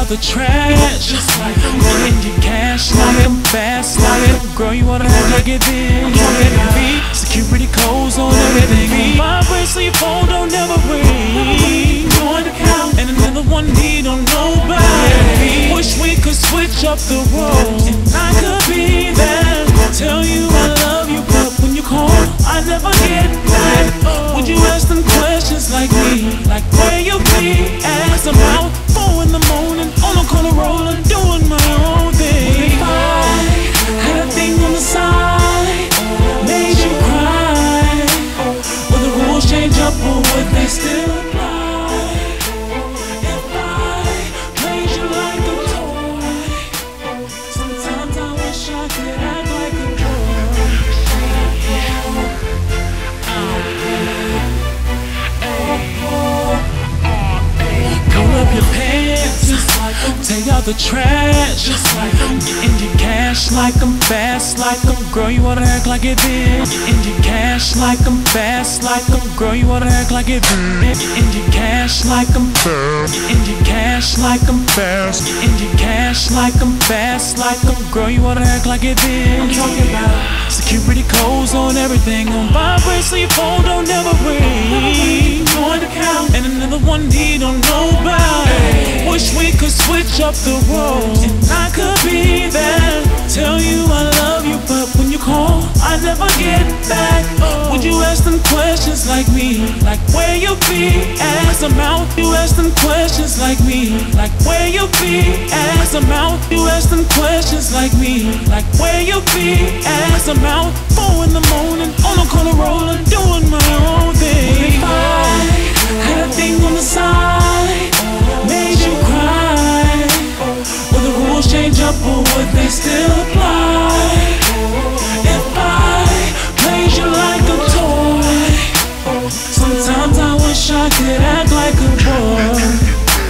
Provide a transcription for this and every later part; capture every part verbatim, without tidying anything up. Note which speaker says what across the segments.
Speaker 1: out the trash. Go ahead and get cash like I'm fast like it. Girl, you wanna act like it then. Go ahead and beat security codes on everything. Vibrate so your phone don't never ring. Join the count and another one need on nobody. Wish we could switch up the roles and I could be there. Tell you I love you, but when you call, I never get back. Would you ask them questions like me? Like where you be? As I'm out, four in the morning, on the corner rolling, doing my own thing. If I had a thing on the side, made you cry, will the rules change up or would they still apply? If I played you like a toy, sometimes I wish I could act like a boy. Pull up your pants, take out the trash, get in your cash like I'm fast like I'm. Girl, you wanna act like it then. Get in your cash like I'm fast like I'm. Girl, you wanna act like it then. Get in your cash like I'm fast. Get in your cash like I'm fast. Get in your cash like I'm fast like I'm. Girl, you wanna act like it then. I'm talking about security codes on everything, on vibrate so your phone don't never ring. Join the count and another one need on nobody. Wish we could switch up the roles and I could be there. Tell you I love you, but when you call, I never get back. Would you ask them questions like me? Like where you be? As I'm out, you ask them questions like me. Like where you be? As I'm out, you ask them questions like me. Like where you be? As I'm out, four in the morning, on the corner rolling, doing my own thing. If I had a thing on the side, made you cry, will the rules change up or would they still apply? If I played you like a toy, sometimes I wish I could act like a boy.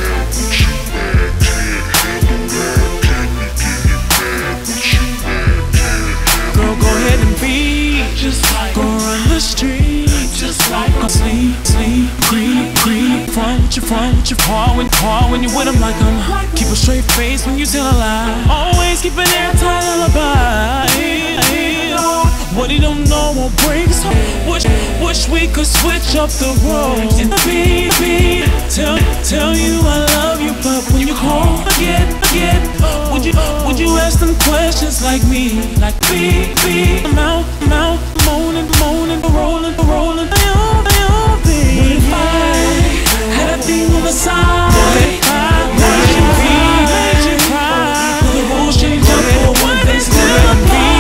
Speaker 1: Girl, go ahead and be just like, go run the street just like I'm. Sleep, sleep, creep, creep. Front with your front with your paw when, paw when you with them like I'm. Keep a straight face when you tell a lie. Always keep an airtight alibi. What he don't know won't break his heart. Wish, wish we could switch up the roles and be, be. Tell, tell you I love you, but when you call, forget, forget. Would you, would you ask them questions like me? Like be, be. I'm out, I'm out, moaning, moaning, rolling, rolling. My own, my own thing. If I had a thing on the side, would you be, would you cry? Will the rules change up or would they still apply?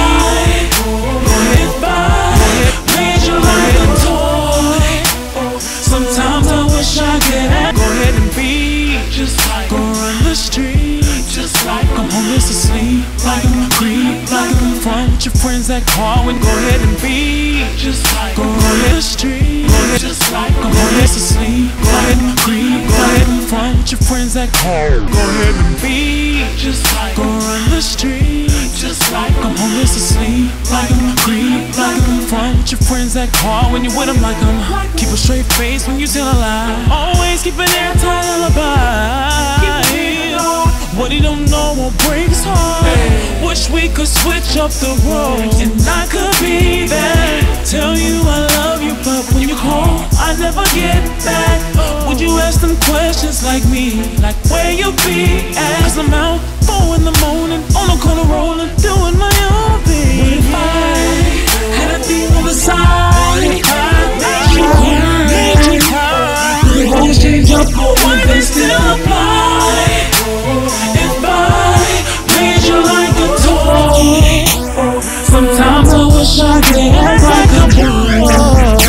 Speaker 1: If I made you like a toy, sometimes I wish I could act. Go ahead and be just like, go run the street just like I'm homeless asleep, like I'm creep, like I'm front with your friends that call and go ahead and be just like, go run the street just like I'm homeless asleep, like I'm creep, like I'm front with your friends that call. Go ahead and be just like, go run the street just like I'm homeless asleep, like I'm creep, like I'm front with your friends that call when you with them like I'm. Keep a straight face when you tell a lie. Always keep an airtight alibi. What he don't know won't break his heart. Wish we could switch up the roles and I could be there. Tell you I love you, but when you call, I never get back. Would you ask them questions like me? Like where you be? As I'm out, four in the morning, on the corner rolling, doing my own thing. If I had a thing on the side, made you cry, made you cry. The rules change up, or would they still apply? If I made you like a toy, sometimes I wish I could act like a boy.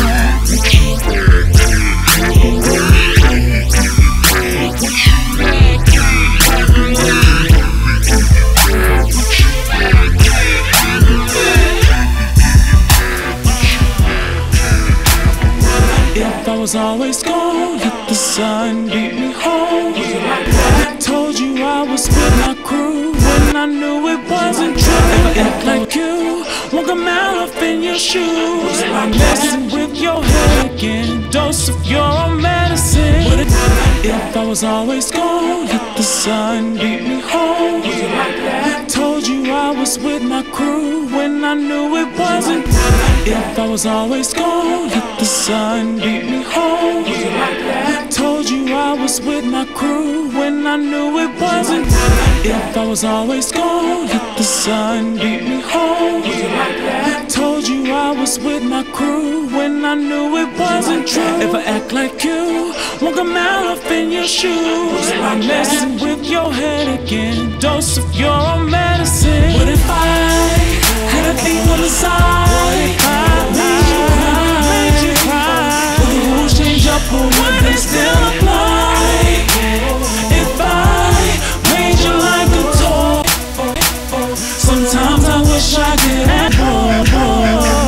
Speaker 1: If I was always gone, let the sun beat me home. I told you I was with my crew when I knew it wasn't true. If I act like you, won't come out up in your shoes. I'm messing with your head again, dose of your medicine. If I was always gone, let the sun beat me home. Told you I was with my crew when I knew it wasn't. If I was always gone, let the sun beat me home. Told you I was with my crew when I knew it wasn't. If I was always gone, let the sun beat me home. Told you I was with my crew when I knew it wasn't true. If I act like you, won't come out off in your shoes. I'm messing with your head again. Dose of your medicine. What if I had a thing on the side? What if I made you cry? Would the rules change up or would they still apply? If I made you like a toy, sometimes I wish I could act more.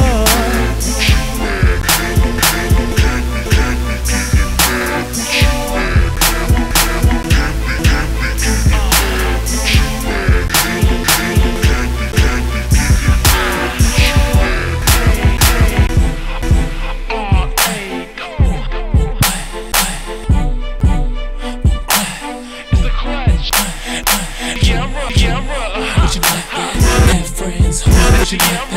Speaker 1: Yeah,